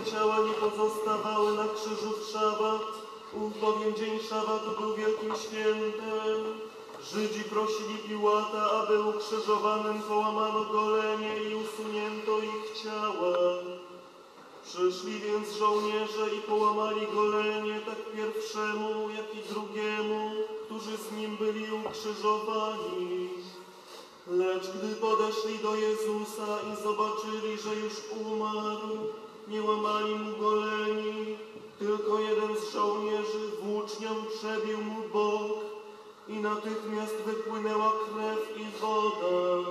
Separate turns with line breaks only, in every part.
ciała nie pozostawały na krzyżu w szabat, ów bowiem dzień szabatu był wielkim świętem. Żydzi prosili Piłata, aby ukrzyżowanym połamano golenie i usunięto ich ciała. Przyszli więc żołnierze i połamali golenie tak pierwszemu, jak i drugiemu, którzy z nim byli ukrzyżowani. Lecz gdy podeszli do Jezusa i zobaczyli, że już umarł, nie łamali mu goleni, tylko jeden z żołnierzy włócznią przebił mu bok i natychmiast wypłynęła krew i woda.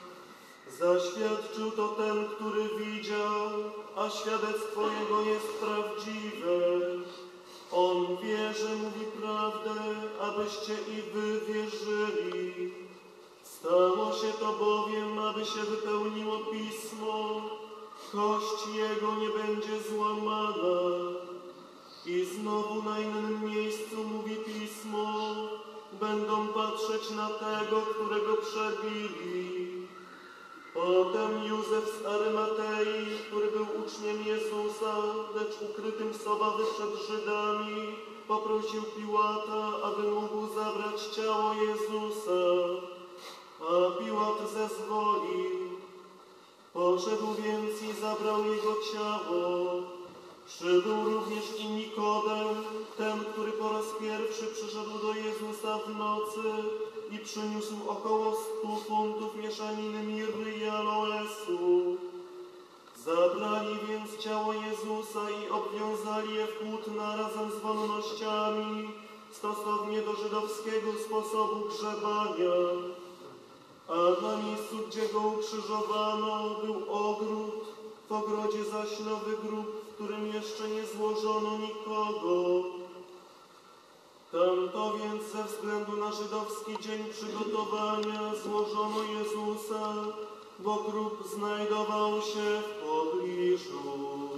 Zaświadczył to ten, który widział, a świadectwo jego jest prawdziwe. On wie, że mówi prawdę, abyście i wy wierzyli. Stało się to bowiem, aby się wypełniło Pismo, kość jego nie będzie złamana. I znowu na innym miejscu mówi Pismo, będą patrzeć na tego, którego przebili. Potem Józef z Arymatei, który był uczniem Jezusa, lecz ukrytym z obawy przed Żydami, poprosił Piłata, aby mógł zabrać ciało Jezusa. A Piłat zezwolił. Poszedł więc i zabrał jego ciało. Przybył również i Nikodem, ten, który po raz pierwszy przyszedł do Jezusa w nocy i przyniósł około 100 funtów mieszaniny mirry i aloesu. Zabrali więc ciało Jezusa i obwiązali je w płótna razem z wonnościami, stosownie do żydowskiego sposobu grzebania. A na miejscu, gdzie go ukrzyżowano, był ogród, w ogrodzie zaś nowy grób, w którym jeszcze nie złożono nikogo. Tamto więc ze względu na żydowski dzień przygotowania złożono Jezusa, bo grób znajdował się w pobliżu.